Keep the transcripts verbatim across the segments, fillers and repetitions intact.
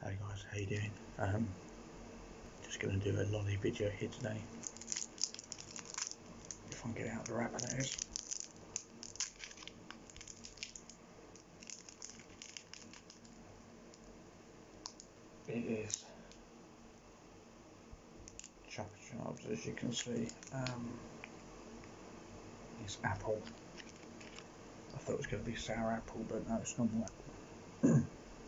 Hey guys, how you doing? Um, just going to do a lolly video here today. If I can get it out of the wrapper, that is. It is Chupa Chups, as you can see. Um, it's apple. I thought it was going to be sour apple, but no, it's normal apple.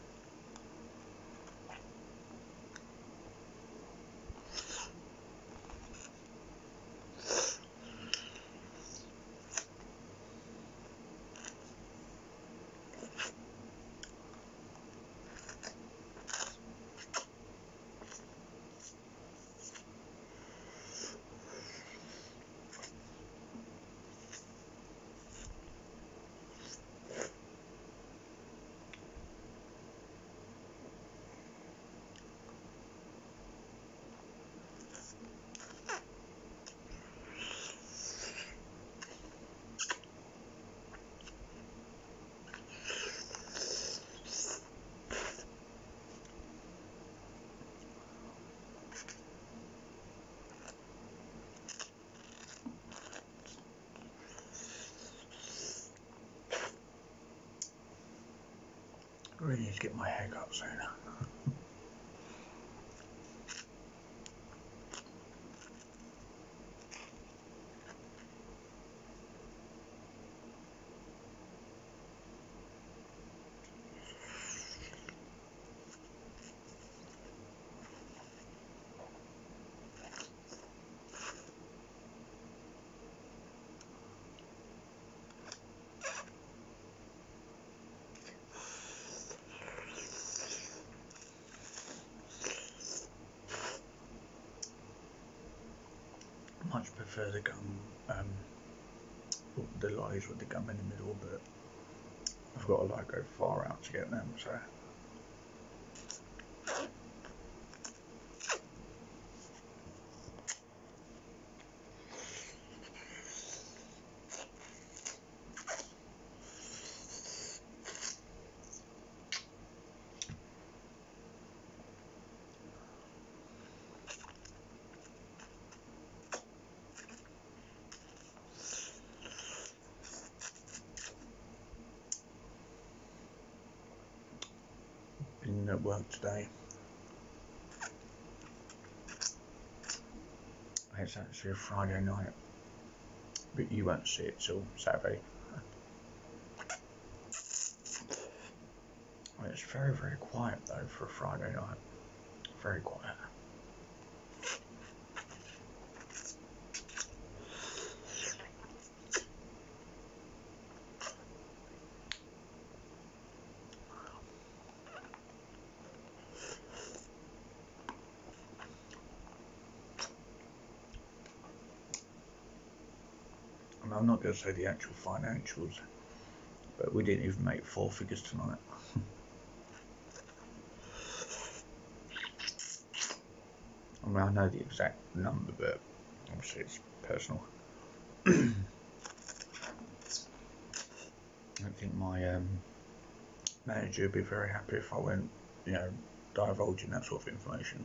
I really need to get my hair cut soon. Much prefer the gum, um, the lollies with the gum in the middle, but I've got to like go far out to get them, so. Been at work today. It's actually a Friday night, but you won't see it till Saturday. It's very, very quiet though for a Friday night. Very quiet. I mean, I'm not going to say the actual financials, but we didn't even make four figures tonight. I mean, I know the exact number, but obviously it's personal. I don't think my um, manager would be very happy if I went, you know, divulging that sort of information.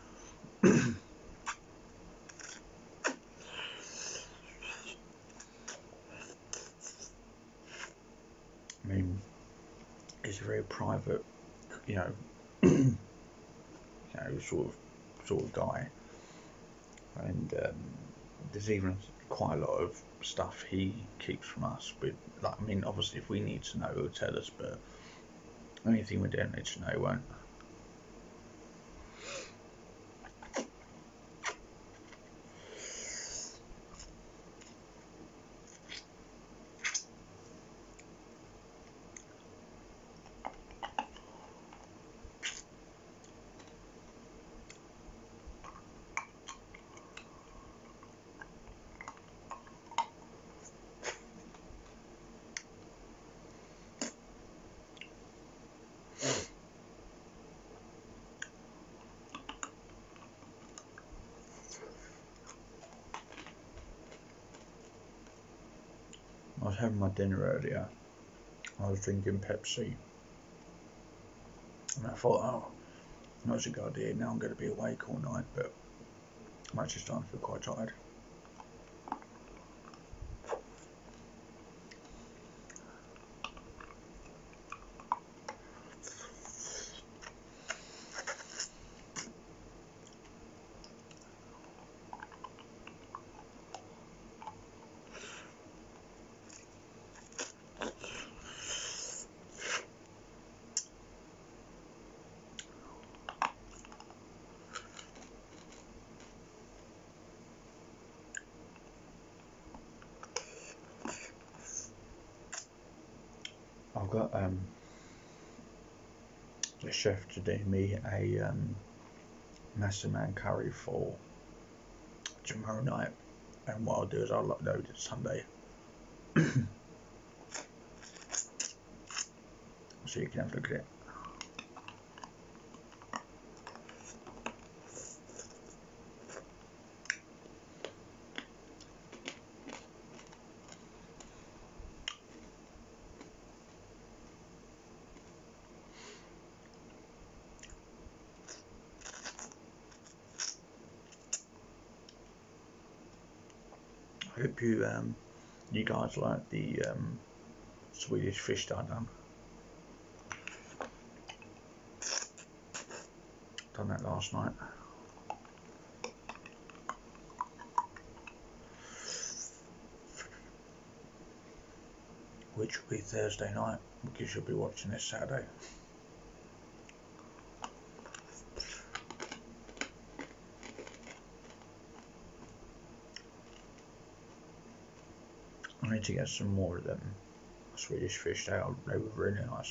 I mean, it's a very private, you know, you know, sort of, sort of guy, and um, there's even quite a lot of stuff he keeps from us. But like, I mean, obviously, if we need to know, he'll tell us. But anything we don't need to know, he won't. I was having my dinner earlier. I was drinking Pepsi, and I thought, oh, Not a good idea. Now I'm going to be awake all night, but I'm actually starting to feel quite tired. I've got um, the chef to do me a um, massaman curry for tomorrow night, and what I'll do is I'll upload it Sunday so you can have a look at it. I hope you um, you guys like the um, Swedish fish that I've done. Done that last night. Which will be Thursday night, because you'll be watching this Saturday. I need to get some more of them Swedish fish. They are they were really nice.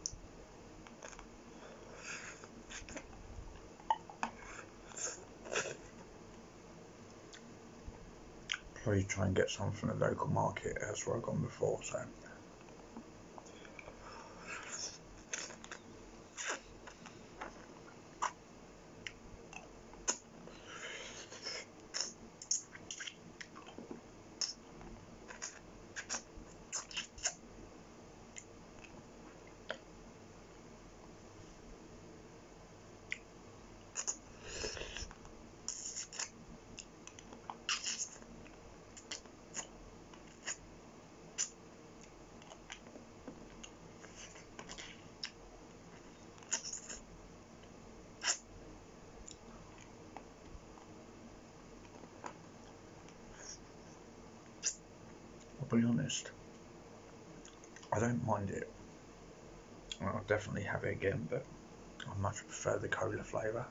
Probably try and get some from the local market. That's where I've gone before. So. I'll be honest, I don't mind it. I'll definitely have it again, but I much prefer the cola flavour.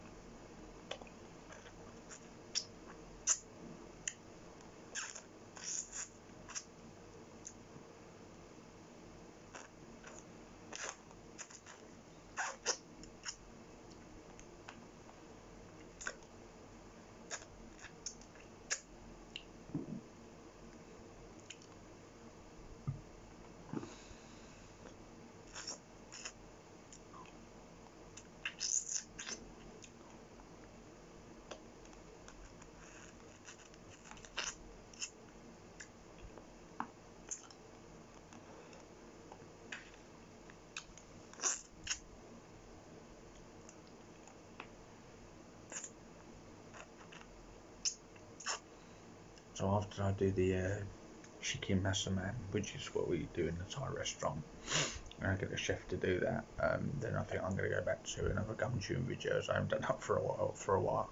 So after I do the uh, chicken massaman, which is what we do in the Thai restaurant, and I get a chef to do that, um, then I think I'm going to go back to another gum chewing video, as I haven't done that for a while. For a while.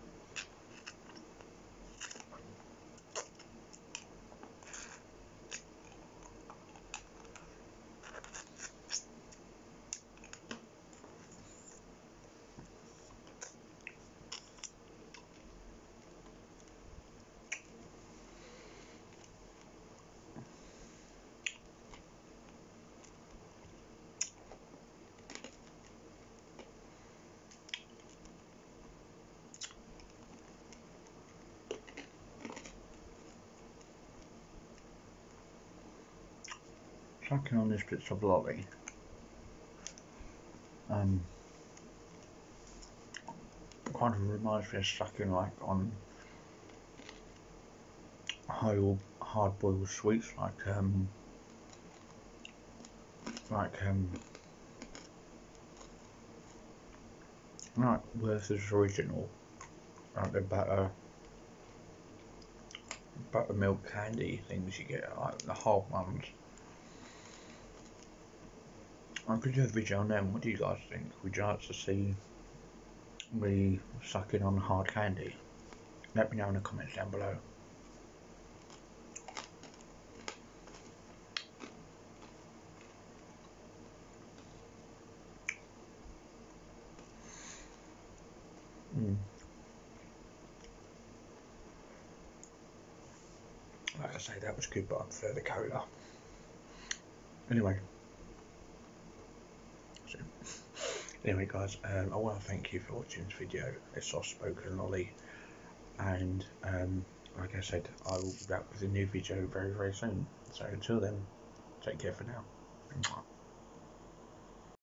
Sucking on this bits of lolly. Um, kind of reminds me of sucking like on hard, hard-boiled sweets, like um, like um, Like Werther's original, like the butter, buttermilk candy things you get, like the hard ones. I could do a video on them. What do you guys think? Would you like to see me sucking on hard candy? Let me know in the comments down below. Mm. Like I say, that was good, but I prefer the cola. Anyway. So, anyway guys, um, I want to thank you for watching this video. It's Soft Spoken Lolly. And um, like I said, I will be back with a new video very very soon. So until then, take care for now.